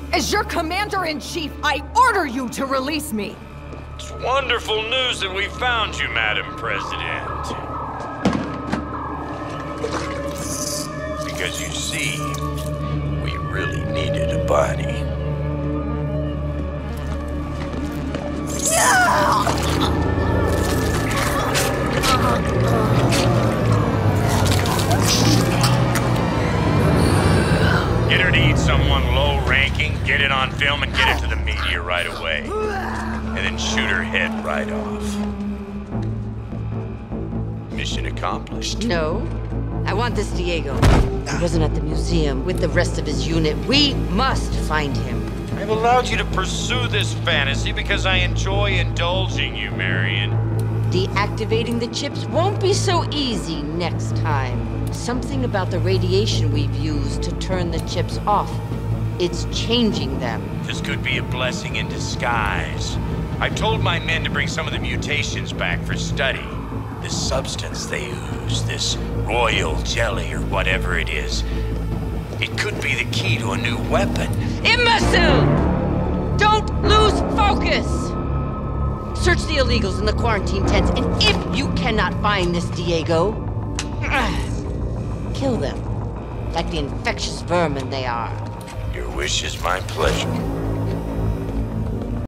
As your commander-in-chief, I order you to release me! It's wonderful news that we found you, Madam President. Because you see, we really needed a body. Get her to eat someone low-ranking, get it on film, and get it to the media right away. And then shoot her head right off. Mission accomplished. No. I want this Diego. He wasn't at the museum with the rest of his unit. We must find him. I've allowed you to pursue this fantasy because I enjoy indulging you, Marion. Deactivating the chips won't be so easy next time. Something about the radiation we've used to turn the chips off. It's changing them. This could be a blessing in disguise. I told my men to bring some of the mutations back for study. This substance they ooze, this royal jelly or whatever it is, it could be the key to a new weapon. Imbecile! Don't lose focus! Search the illegals in the quarantine tents, and if you cannot find this Diego, kill them, like the infectious vermin they are. Your wish is my pleasure.